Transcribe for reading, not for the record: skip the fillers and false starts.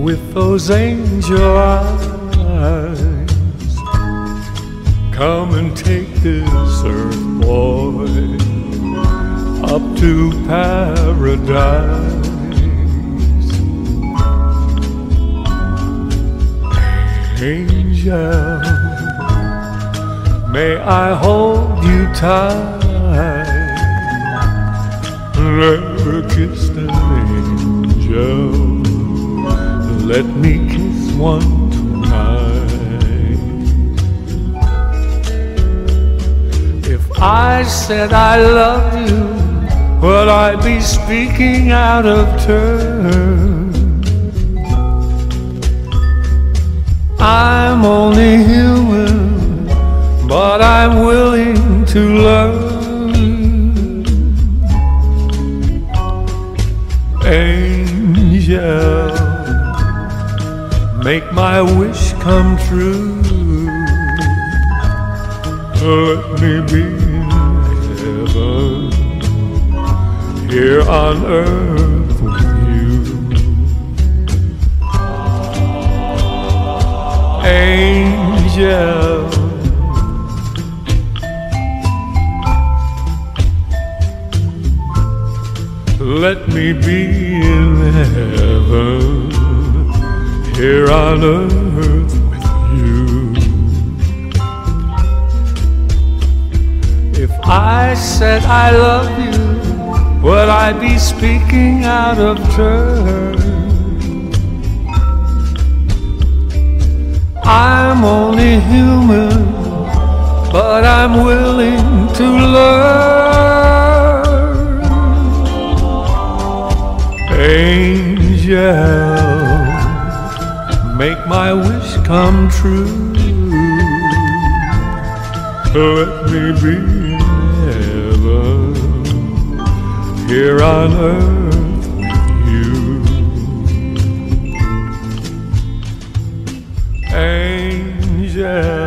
with those angel eyes. Come and take this earth, boy, up to paradise. Angel, may I hold you tight? Never kissed an angel, let me kiss one tonight. If I said I love you, would I be speaking out of turn? I'm only human, but I'm willing to learn. Angel, make my wish come true. Let me be in heaven, here on earth with you. Angel, let me be in heaven, here on earth with you. If I said I love you, would I be speaking out of turn? I'm only human, but I'm willing to learn. Angel, make my wish come true. Let me be in heaven, here on earth with you. Angel,